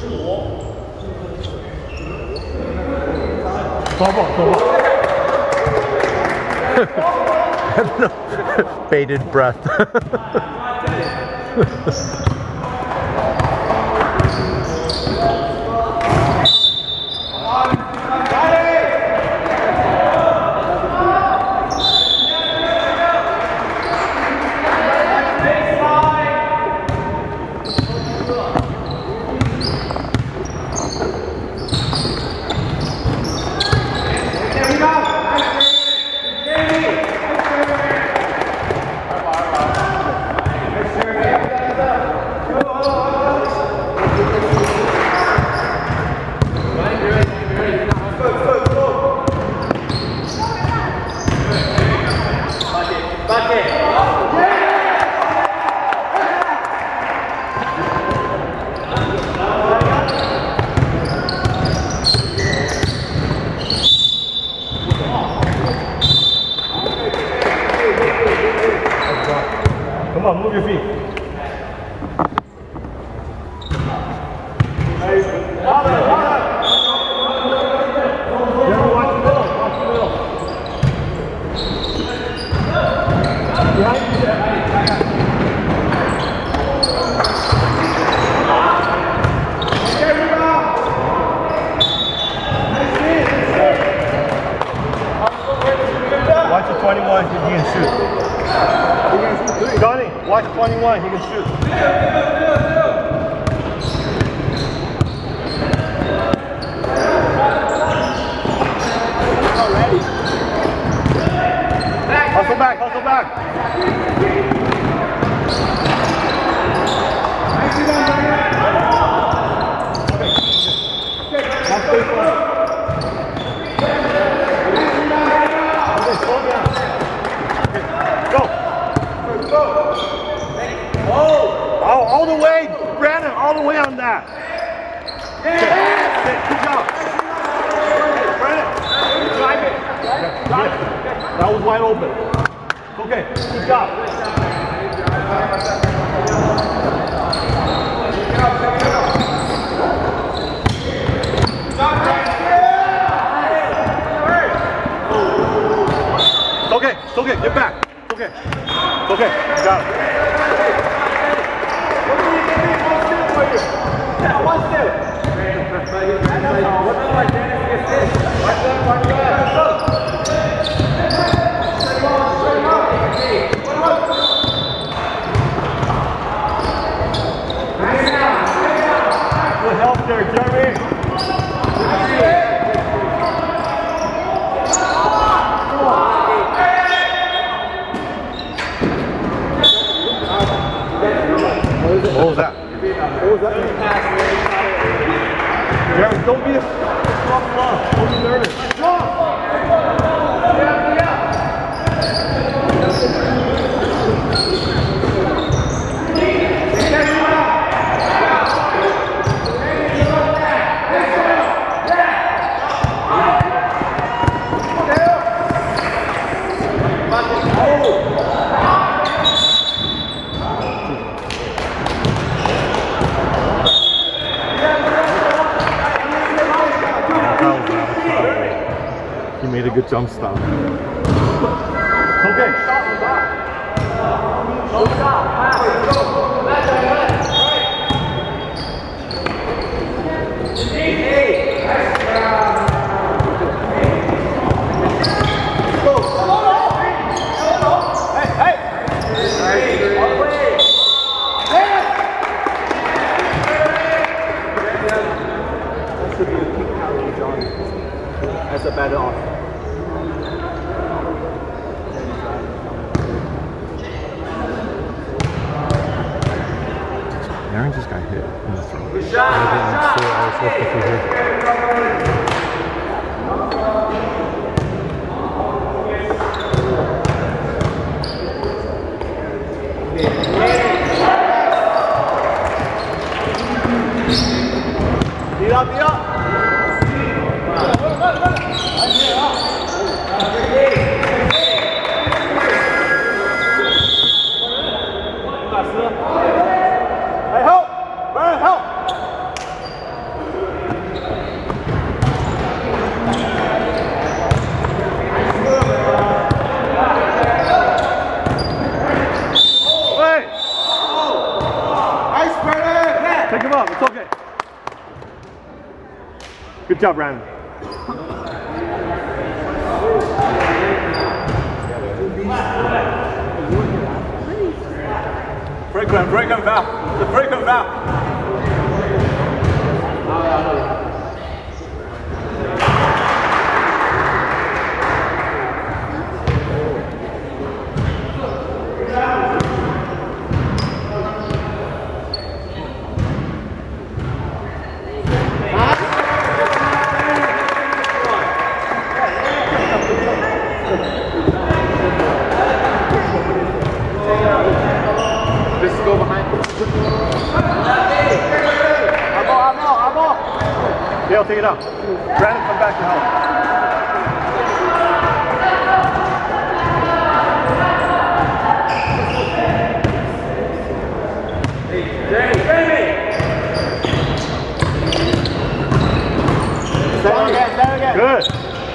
Bated breath. Come on, move your feet. Watch the 21, he can shoot. Johnny, watch 21, he can shoot. Already. Hustle back, hustle back. All the way, Brandon, all the way on that. Okay. Good job. Brandon, drive it. Drive it. That was wide open. Okay, good job. It's okay, get back. It's okay. It's okay, good job. One step. Good help there, Jeremy. What was that? What was that? Jared, don't be a strong love. Don't be nervous. He made a good jump stop. Okay. That's a better offer. Aaron just got hit in the throat. Good shot. Beat up, beat up. Hey, help! Brian, help! Pick him up. It's okay. Good job, Brandon. Frequent foul. The frequent foul. Go behind. Dale, take it up. Brandon, come back to help. Good.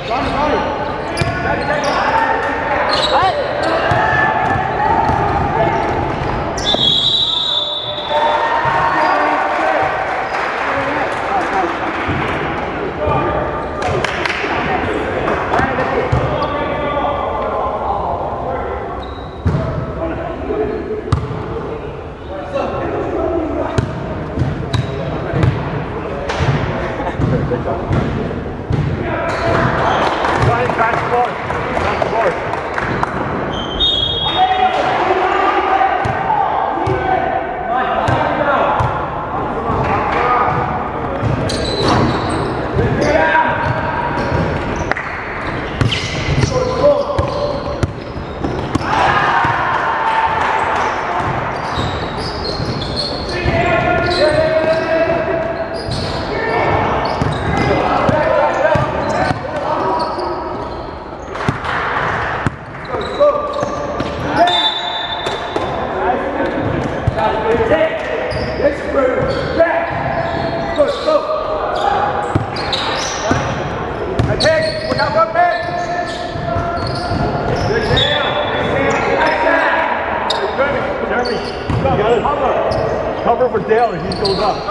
Cover for Dale and he goes up.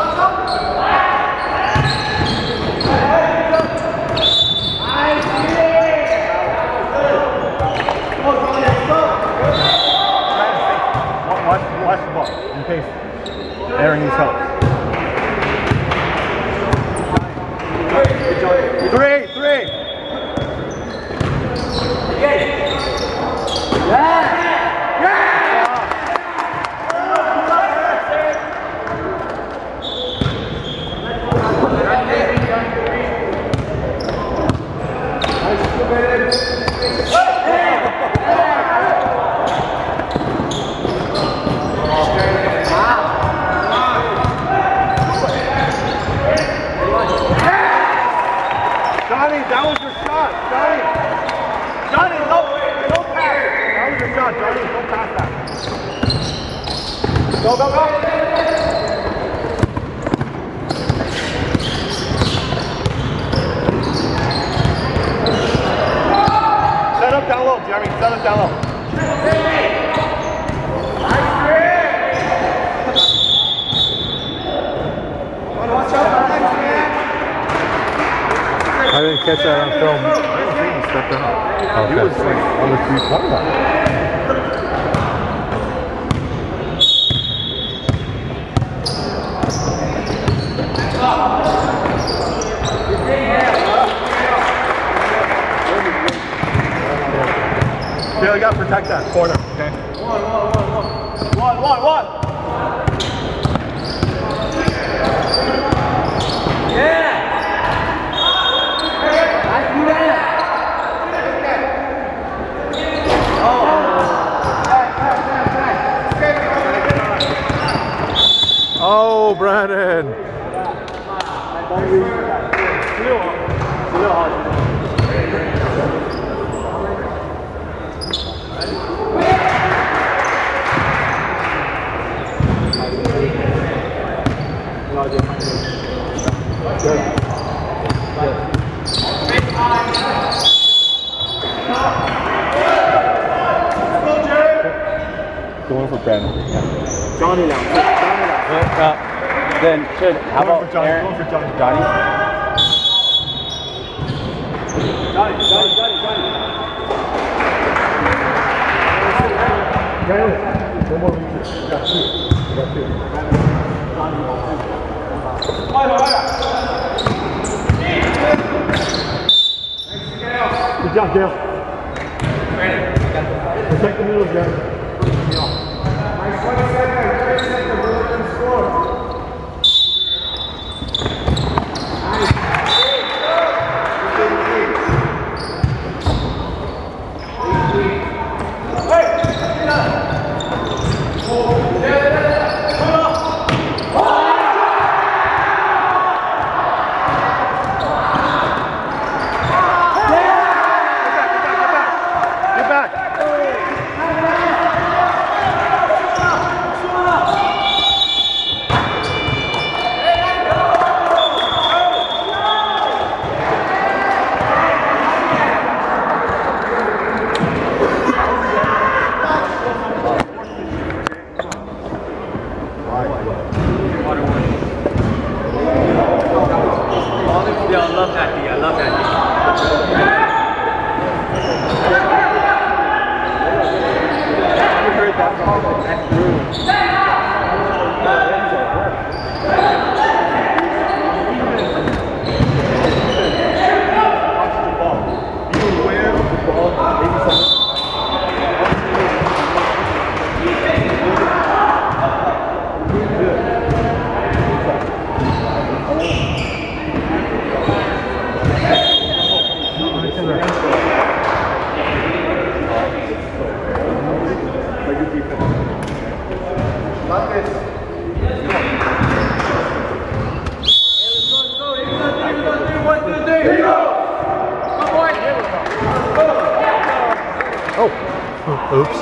Watch the ball in case Aaron needs help. 3. Johnny, that was your shot, Johnny. Johnny, no pass. That was your shot, Johnny. Don't pass that. Go. Set up down low, Jeremy. Set up down low. Watch out, I didn't catch that on film. I don't think he stepped out. Okay. He was like on the 3-point line. Yeah, we gotta protect that corner, okay? One. Yeah! Oh, Brandon! Going for Brandon. Johnny now. Then how about Johnny? Aaron? Going for Johnny. Johnny? Johnny. No more reaches. You got two. Good job, Dale. Protect the middle, Jared. Nice 20 seconds. 30 seconds. We're looking to score. Oops.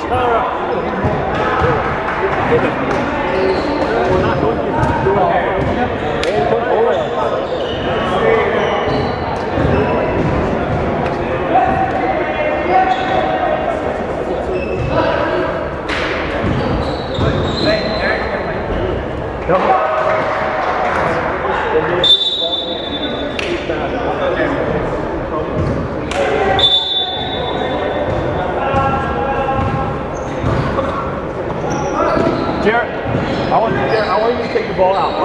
Jared, I want you to take the ball out.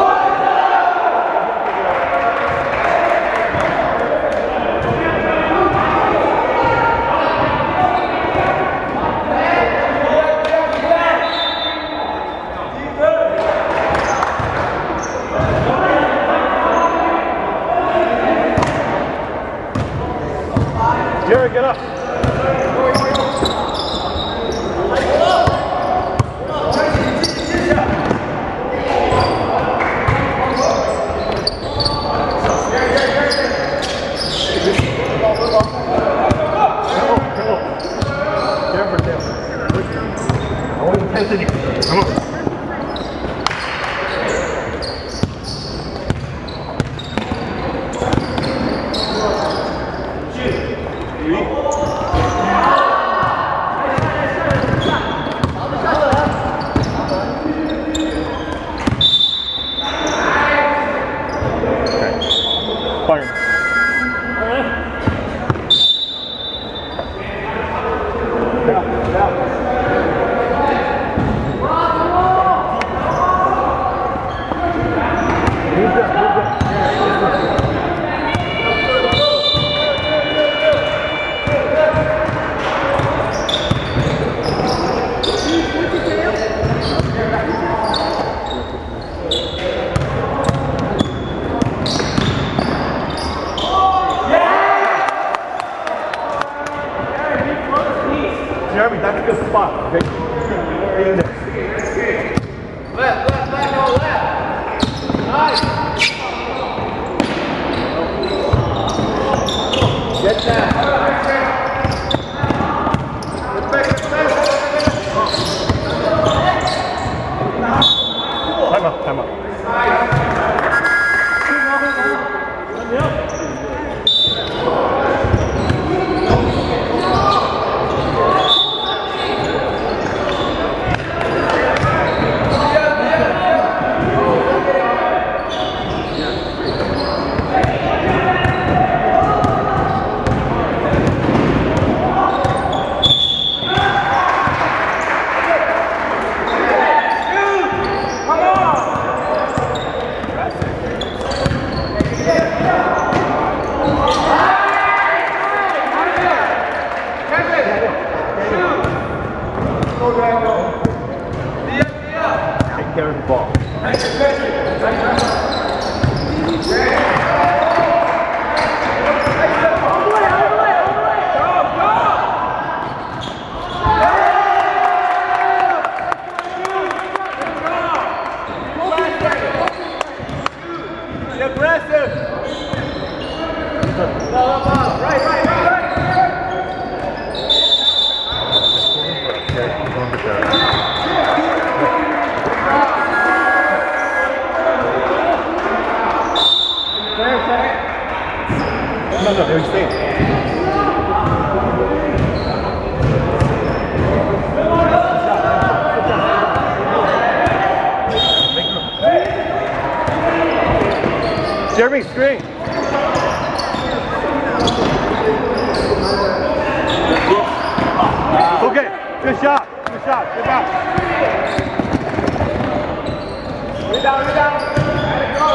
Jared, get up. Anthony, come on. Jeremy, screen. Okay, good shot. Good shot. Get back. Rebound. Let it go.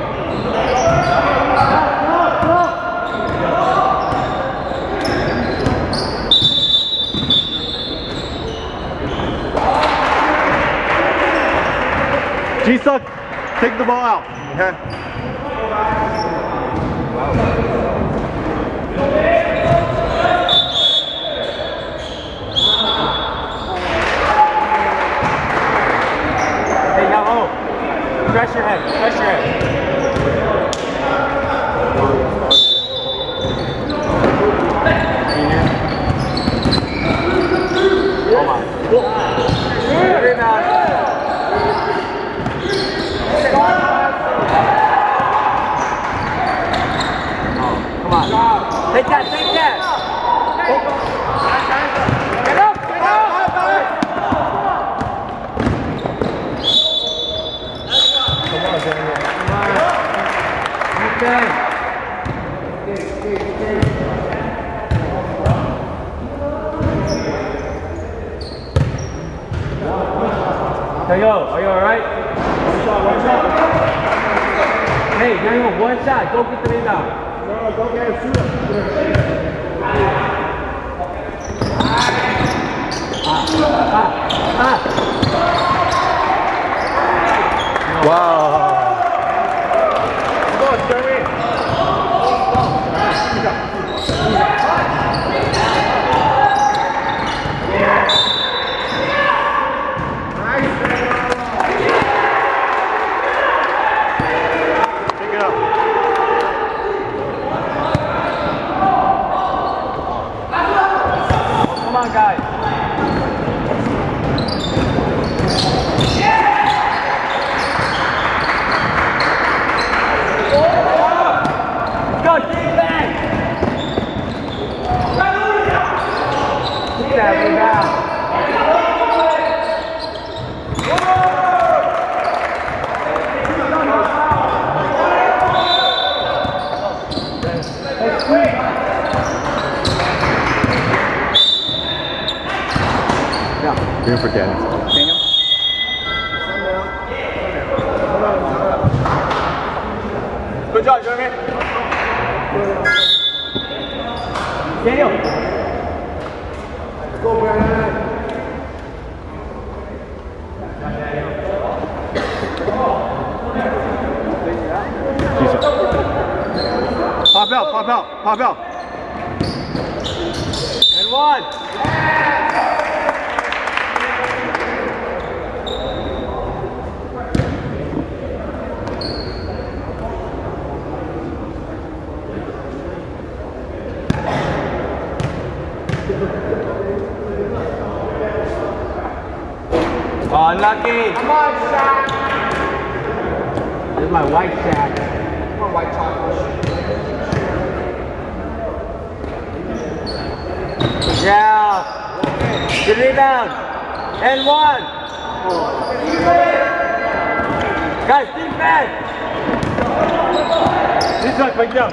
G-Suck, take the ball out. Okay. Hey, now home. Press your head. Press your head. Come on. Rebound. Come on. Take that. Get up. Okay. Tayo, are you alright? One shot. Hey, Daniel, one shot. Go get the rebound. No, go get it. Shoot Wow. Come on, Jeremy. Pick it up. Come on, guys. Go, defense! Keep that rebound. Green for Daniel. Good job, Jeremy. Daniel. Let's go, Brandon. Pop out. And one. Oh, unlucky. Come on, Shaq. This is my white Shaq. Come on, white chocolate. Yeah. Good rebound. And one. Guys, defense. G-Suck, play down.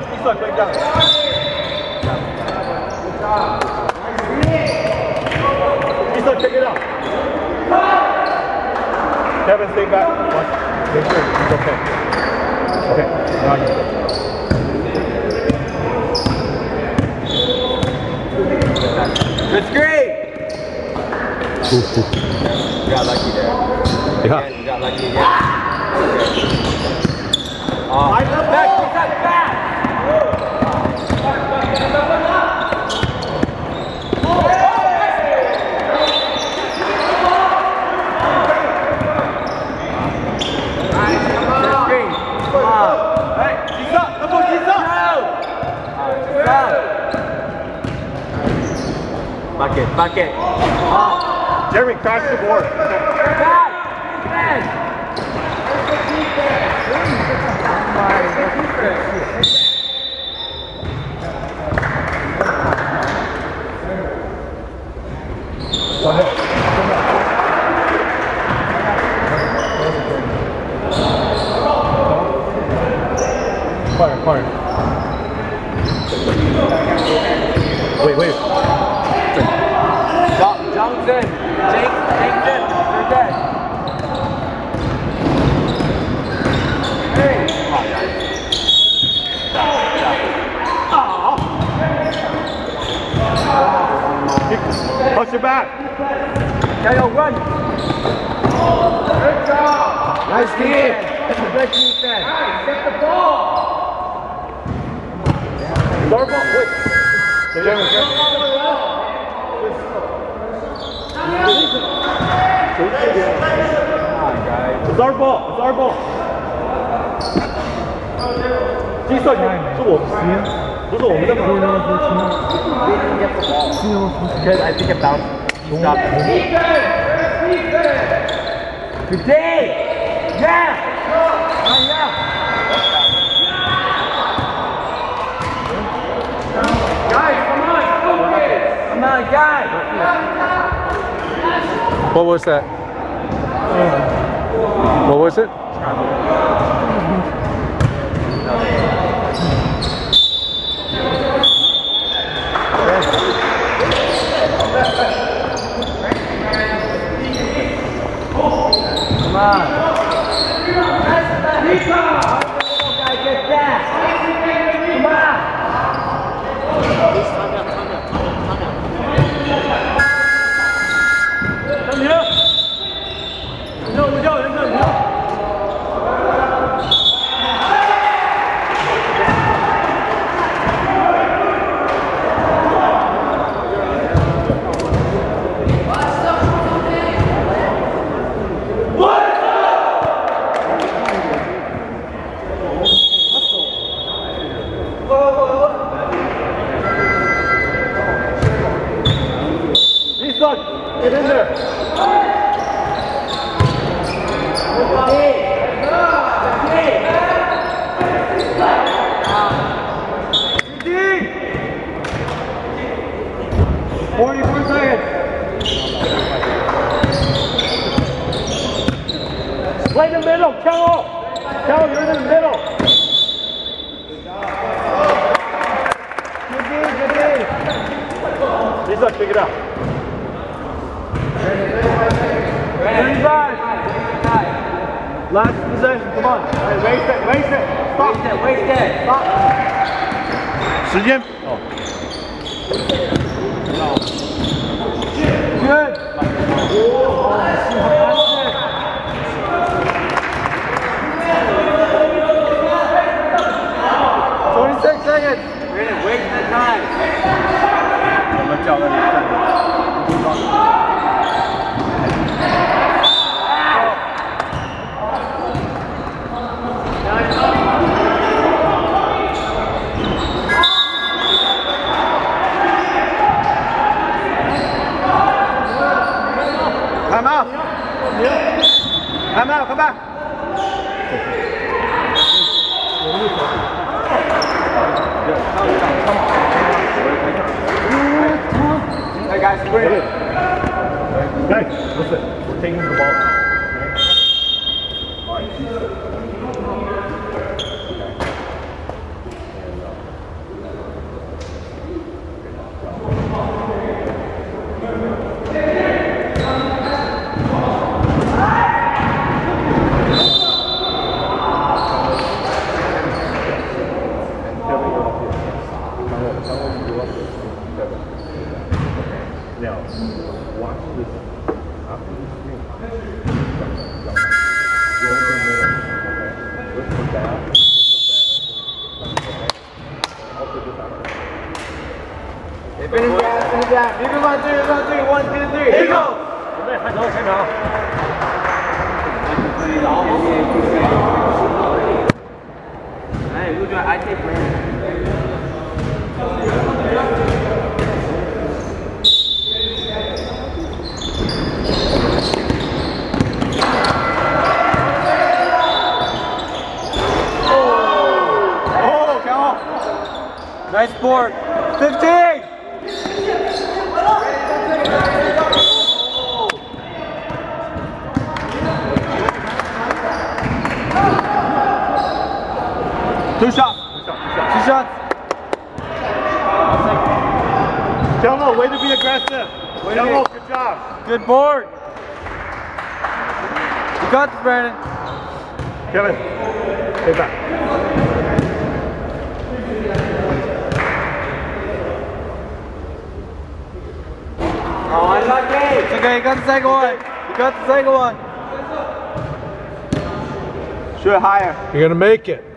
G-Suck, take it out. Kevin, stay back. Make sure it's okay. Okay, now you go. Good screen. You got lucky there. Yeah. You got lucky again. Bucket. Jeremy, cross the board. Fire. Wait. Johnson, Jackson, you're dead. Hey! Push it back. Kyle, run. Good job. Nice defense. Good defense. Nice. Get the ball. Start ball. Wait. Jeremy. It's our ball. Because I think it bounced. Stop. Good day. Yeah. Guys, come on. Come on, guys. What was that? What was it? Come on. Guys, get that. Come on. Come here. No, we go. Get in there. Play the middle, Kel, you're in the middle. Lisa, pick it up. 35. Last possession, come on. Hey, waste it. Stop. Waste it. Stop. 时间。哦。 Good. 26 seconds. Really waste the time. 我们叫他站着。Come out. Come back. Hey guys, bring it. Guys, listen, we're taking the ball out. Now, watch this after the screen. Finish that. Keep him on 3, 1, 2, 3. Here you go. Hey, who's doing? I take Brandon. Nice board. 15! Two shots. Two shots. Jello, way to be aggressive. Jello, good job. Good board. You got this, Brandon. Kevin, stay back. Oh, unlucky. It's okay, you got the second one. You got the second one. Shoot higher. You're gonna make it.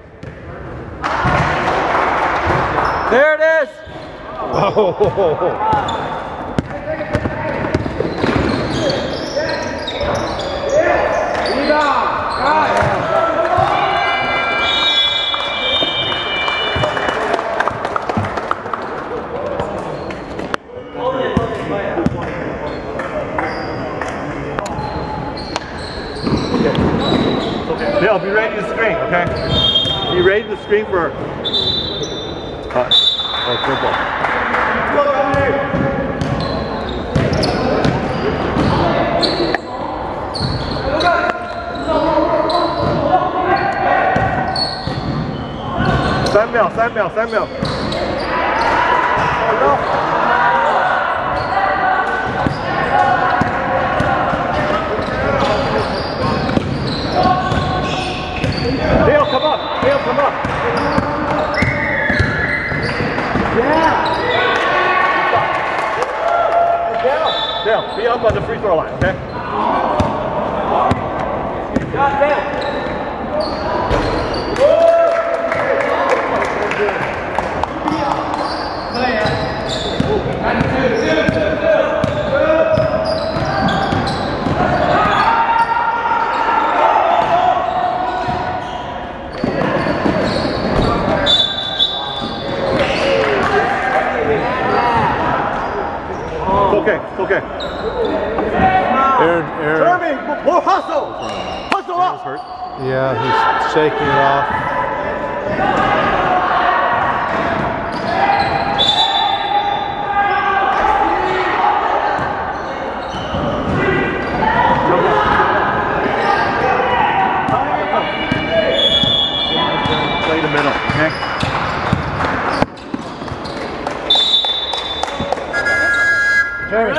There it is. Oh. Bill, be ready to screen, okay? Be ready to screen for football.三秒。Dale, come up. Yeah. Dale, be up on the free throw line, okay? Dale. It's okay. Aaron. Jeremy, more hustle. Hustle up. Yeah, he's shaking it off. Play the middle, okay? Jerry.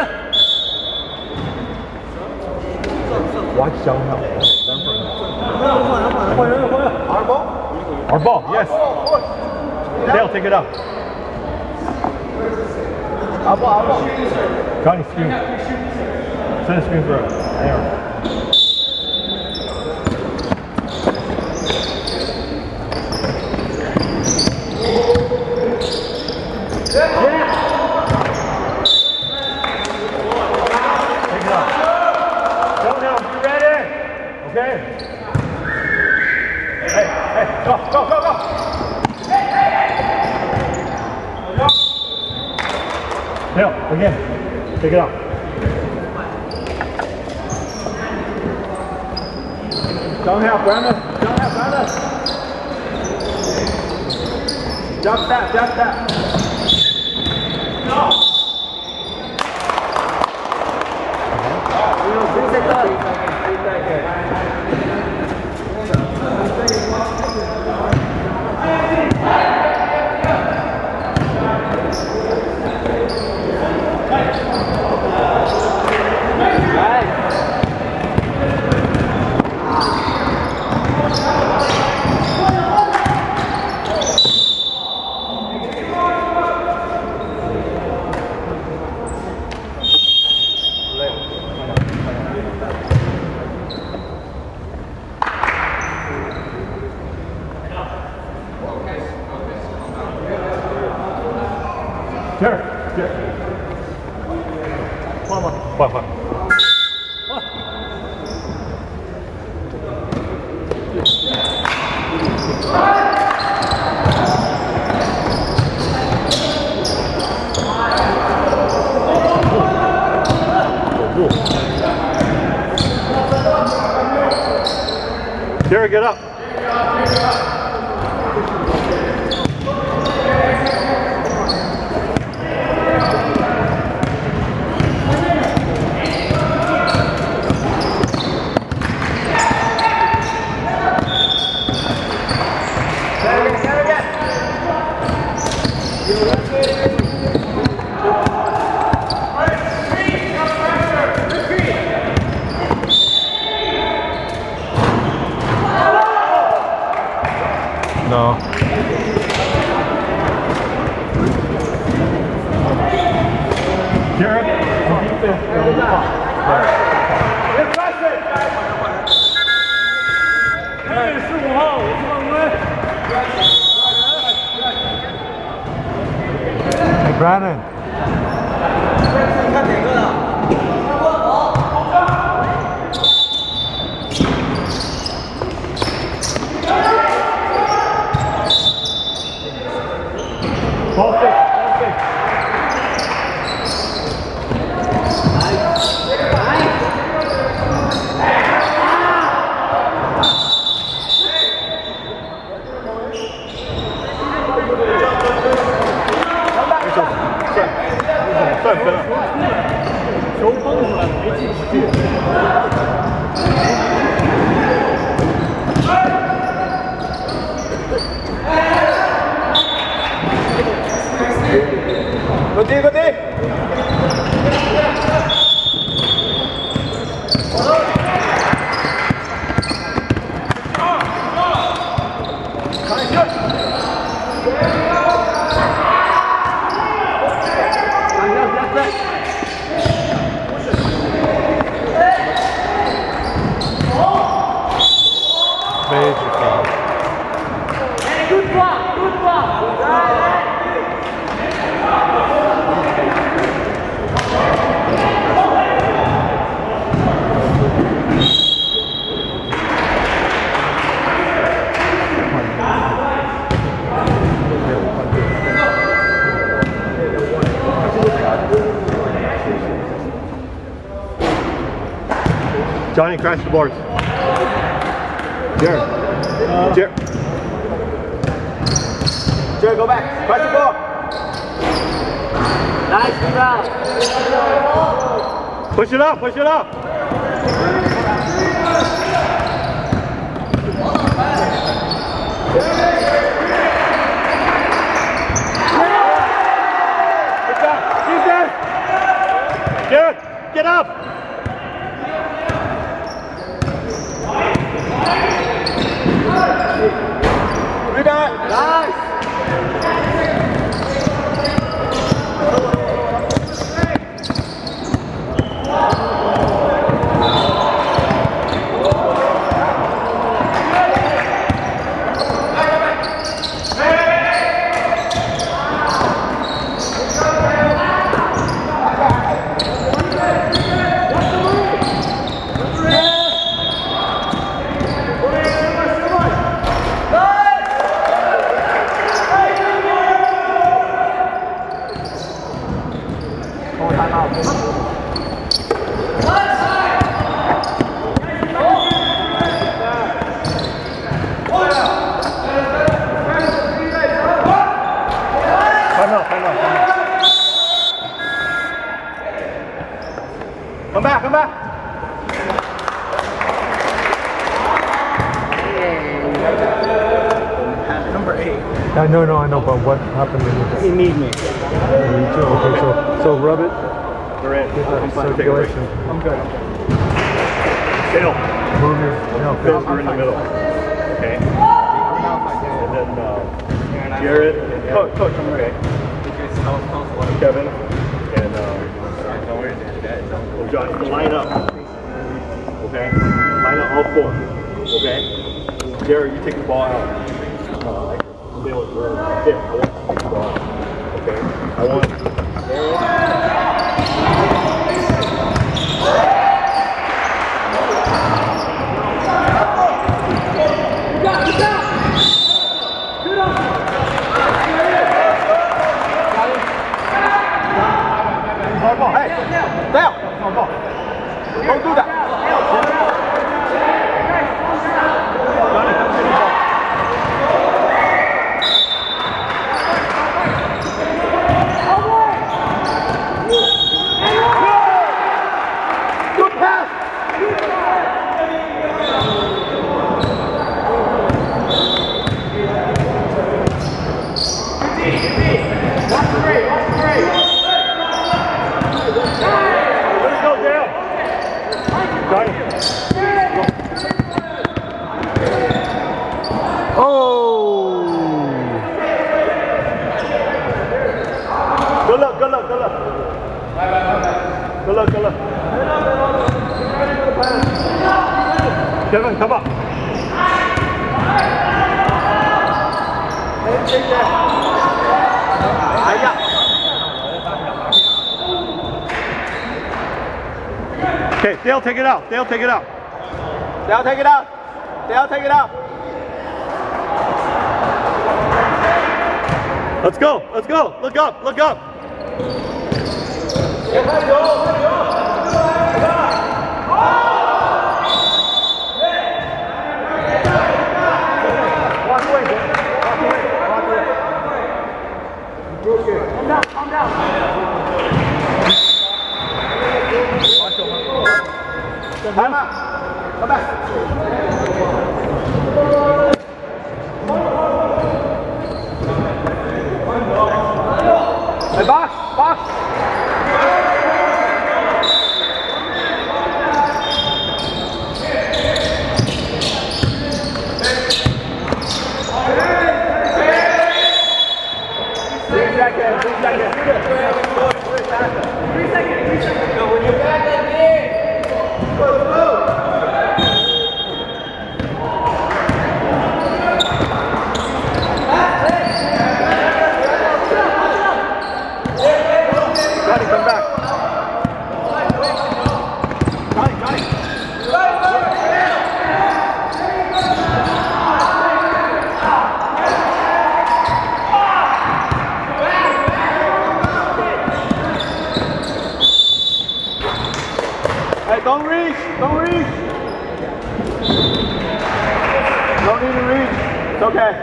Watch down now. Our ball, yes. Dale, take it up. Johnny, screen. Send a screen for Aaron. Okay. Hey, go. Dale, again. Take it out. Don't help, Brandon. Jump that. No. Jared.换。Jared, get up. No. Jared, defense. Hey, Brandon. Ball stick. Go D. Major foul. Good block. Johnny, crash the boards. Jared, Go back. Crash the ball. Nice rebound. Push it up. Jared, get up. Rebound. Nice. Come back. Number 8. No, I know, but what happened in this? He needs me. Me too. Okay, so rub it. We're in. I'm fine. Circulation. I'm good. Phil. Move your. Phil, You're in the middle. Okay. And then Jared. And Coach, I'm ready. Kevin. And John, line up. Okay? Line up all four. Okay? Jared, you take the ball out. Phil, I want you to take the ball out. Okay? I want good look, good look. Good look, good look. Kevin, come up. Okay, Dale, take it out. Dale, take it out. Dale, take it out. Dale, take it out. Let's go. Let's go. Look up. Look up. Walk away, Dale. Walk away. Walk away. Calm down. Calm down. Time out. Come back. Hey, box, box. Come back. Hey, don't reach. Don't reach. Don't need to reach. It's okay.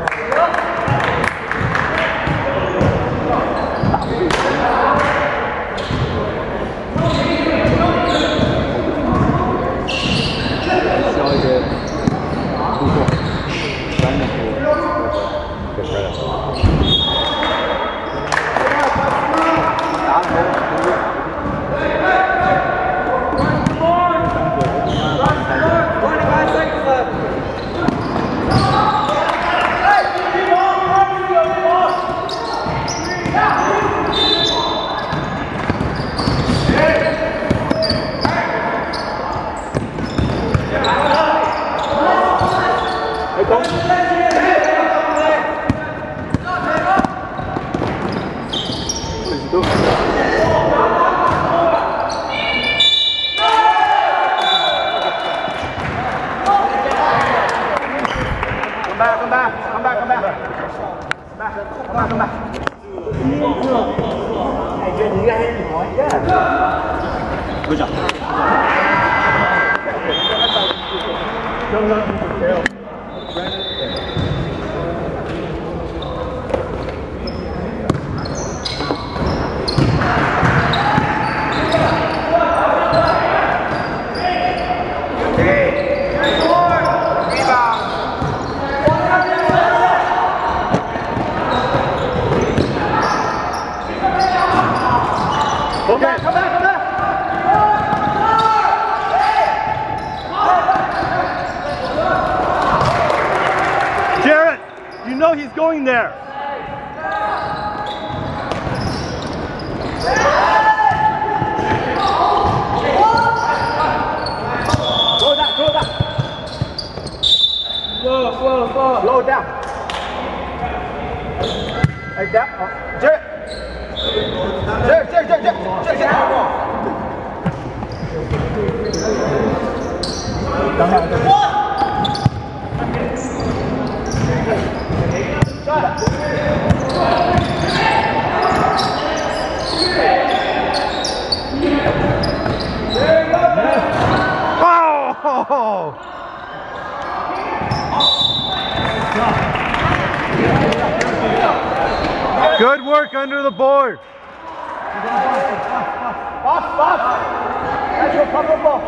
Good job. Okay. Come back, come back. Jarrett, you know he's going there. Slow down, slow down. Slow, slow, slow. Slow down. Like that. Jarrett. Oh! Good work under the board. Box, box. That's your cover ball.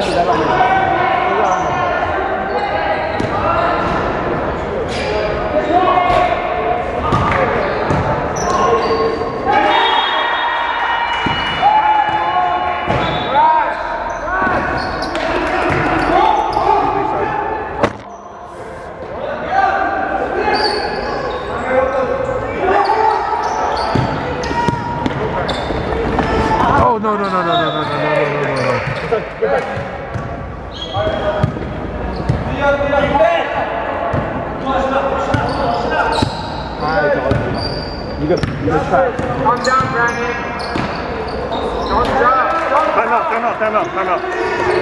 Oh no no no no no no no no no no. You go try. Calm down, Brandon. Don't drop. Time out, time out, time out, time out.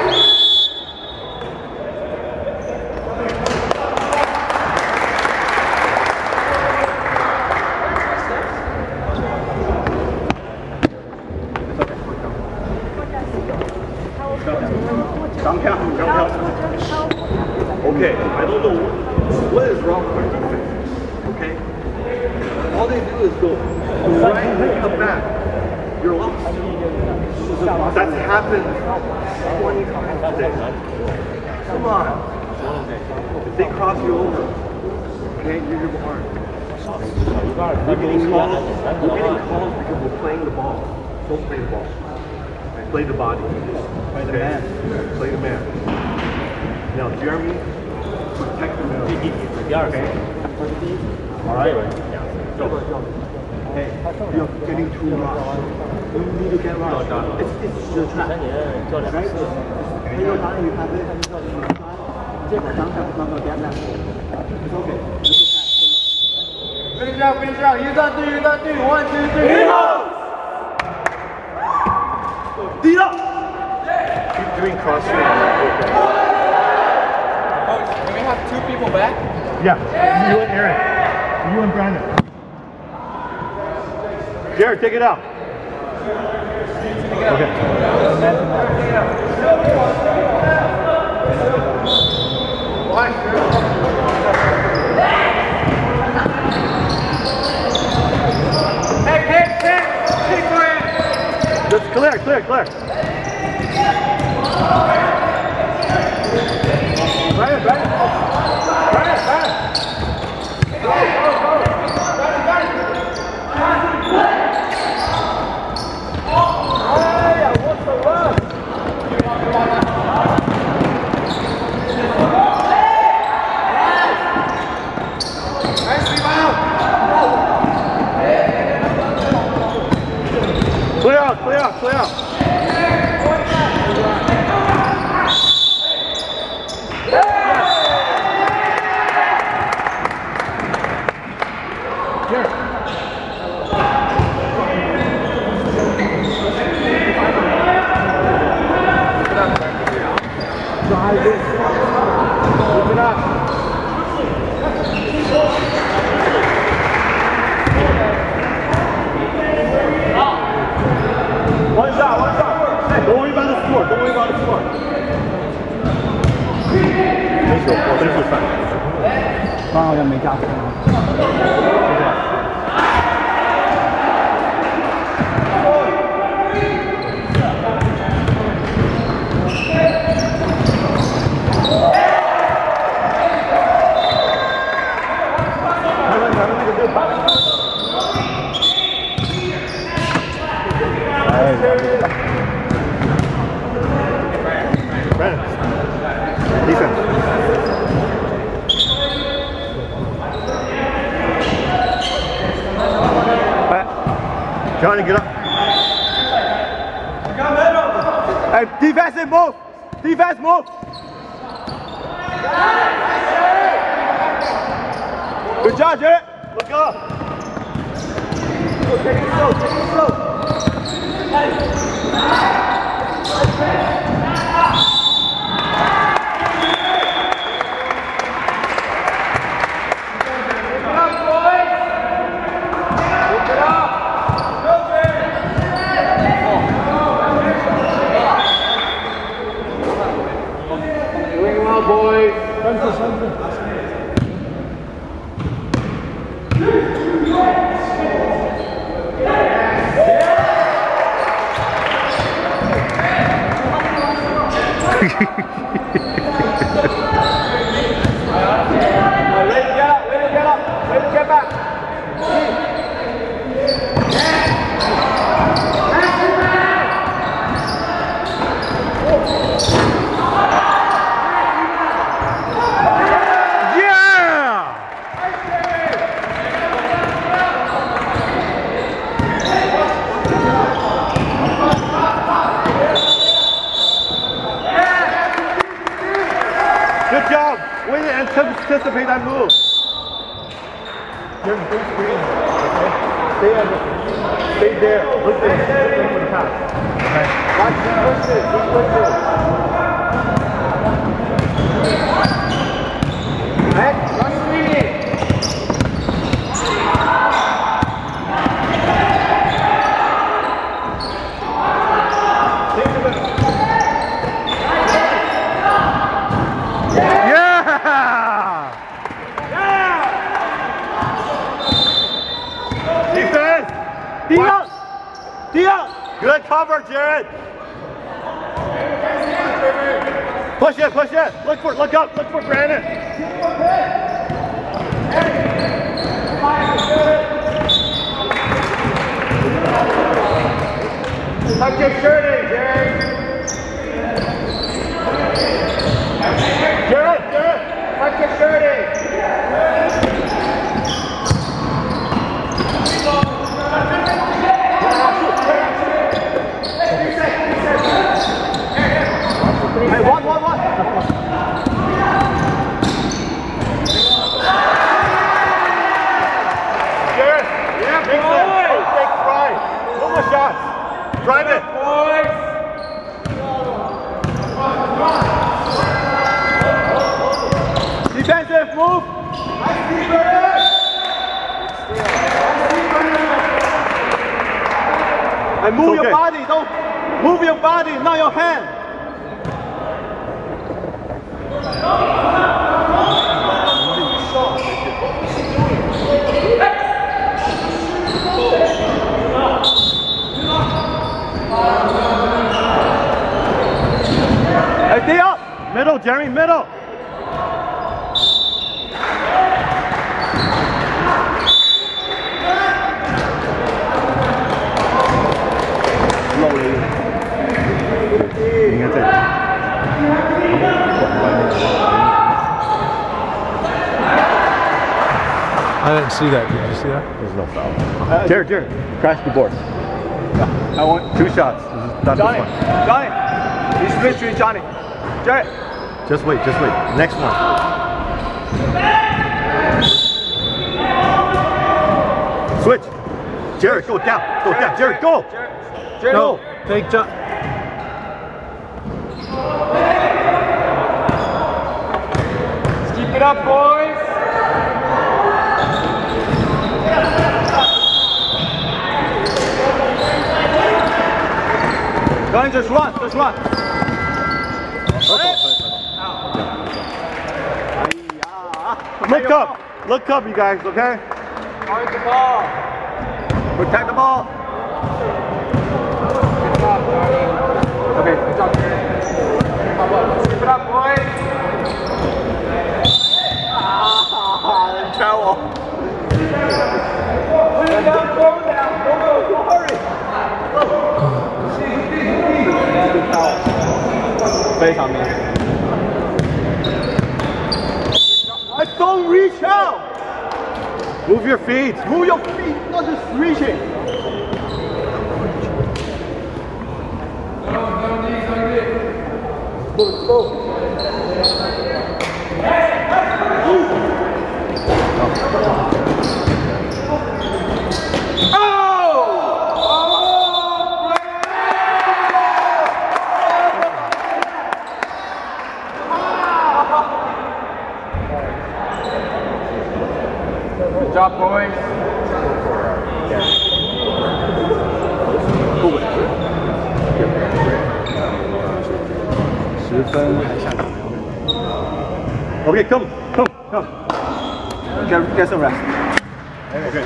Don't count, don't count. Okay, I don't know what is wrong with our defense. Okay? All they do is go right and come back. You're lost. That's happened 20 times today. Come on. If they cross you over, okay, you're behind. We're getting calls because we're playing the ball. Don't play the ball. Play the body. Play the man. Play the man. Now, Jeremy, protect the middle. Okay? All right? Go. Hey, you're getting too rushed. You need to get rushed. It's your trap. Right? Hey, you have it. It's okay. Finish out, finish out. You got three, you got three. 1, 2, 3. Deal up! Keep doing cross-training. Coach, can we have 2 people back? Yeah, you and Aaron. You and Brandon. Jared, take it out. Okay. Hey, Just clear. Brian. Go. What's the run? Nice rebound. Clear out. One shot. Don't worry about the score. Finish your time. 刚好像没加分。 Brandon, defense. Johnny, get up. Hey, defensive move. Defense move. Good job, Jared. Look up. Take it slow. Boys. Good job. Way to anticipate that move. Stay there. Look for the pass. Okay. Watch the pushes. Right? Run screening. Good cover, Jared. Push it, push it. Look up, look for Brandon. Tuck your shirt in, Jared. Jared, tuck your shirt in. Hey, one. Jared, yeah, make that. Take try. No more shots. Drive it. Defensive, move. And move your body. Don't move your body, not your hand. Hey, stay up! Middle, Jeremy, middle! Slowly. I didn't see that. Did you see that? There's no foul. Jared, crash the board. I want 2 shots. Johnny, you switch to Johnny. Jared. Just wait. Next one. Switch. Jared, go down. Jared, go. Jared, No, take John. Keep it up, boys. Johnny, just run. Look up, you guys, okay? Guard the ball. Protect the ball. Good job, Johnny. Okay. Good job, Jared. Keep it up, boys. Towel. Go down. Hurry. Don't reach out. Move your feet, not just reaching. Go. Good job, boys. Okay, come. Get some rest. Okay.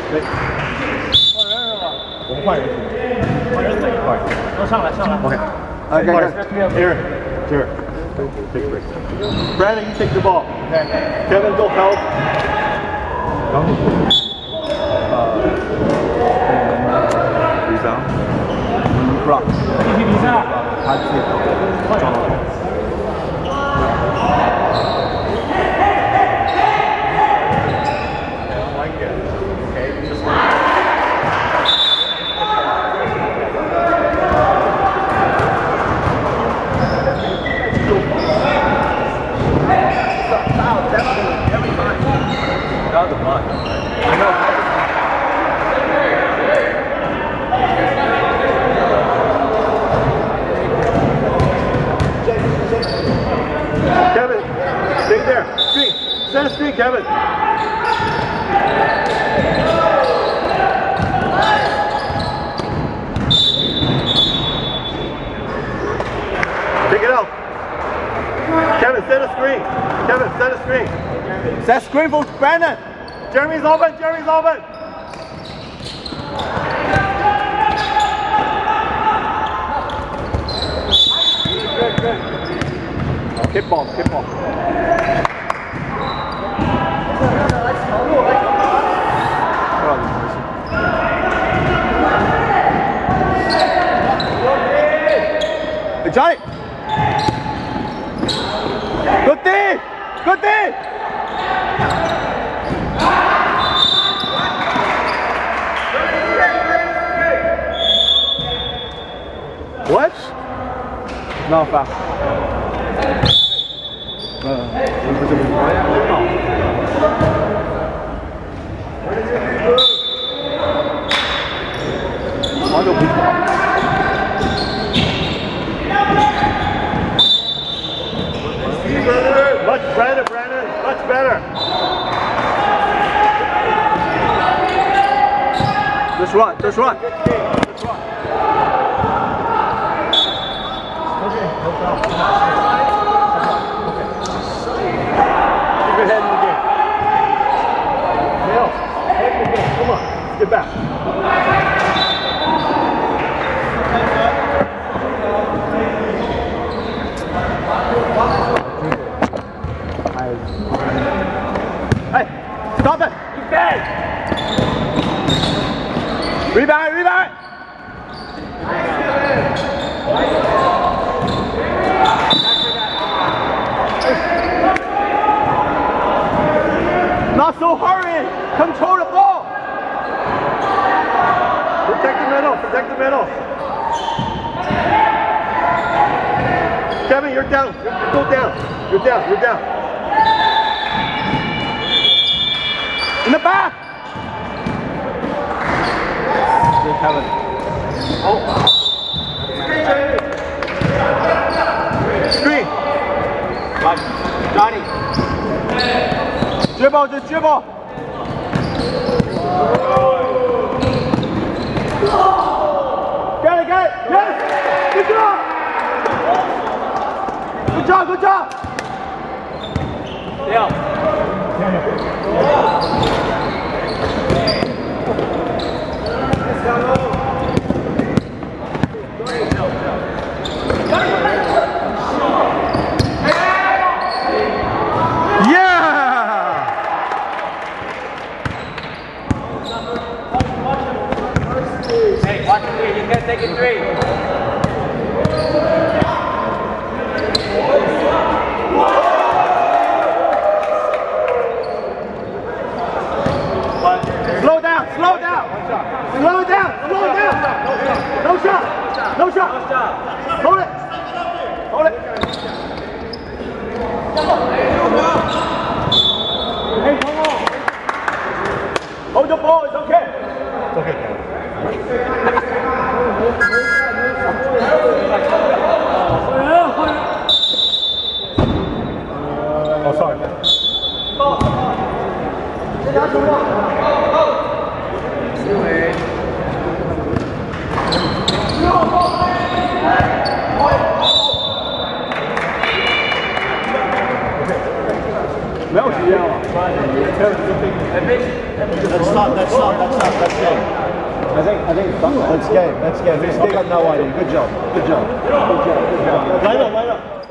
我们换人。OK. Aaron, Jared. Take a break. Brandon, you take the ball. Okay. Kevin, go help. Rebound. Rock. Kevin, stay there. Screen. Set a screen, Kevin. Take it out. Kevin, set a screen. Kevin, set a screen. Set screen for Brandon. Jeremy's open. Jeremy's open. Hit ball, hit ball. Hey, Johnny. Good thing. Good thing. What? No, foul. Much better, Brandon. Much better. Just run, just run. Keep your head in the game. Nails, head in the game. Come on, let's get back. Hey, stop it. Rebound, rebound. Not so hurry. Control the ball. Protect the middle. Protect the middle. Kevin, you're down. Go down. You're down. You're down. In the back. Kevin. Screen. Johnny. Dribble, just dribble. Get it, get it. Yes. Good job. Good job, good job. Yeah. Hey, watch the three. You can't take it three. Slow down, slow down. Slow down, slow down. No shot. No shot. Hold it. Hold it. Hey, come on. Hold the ball, it's okay. It's okay, Kevin. Oh, sorry. That's game. I think it's done. That's game. That's game. They got no idea. Good job. Good job. Good job. Good job. Line up.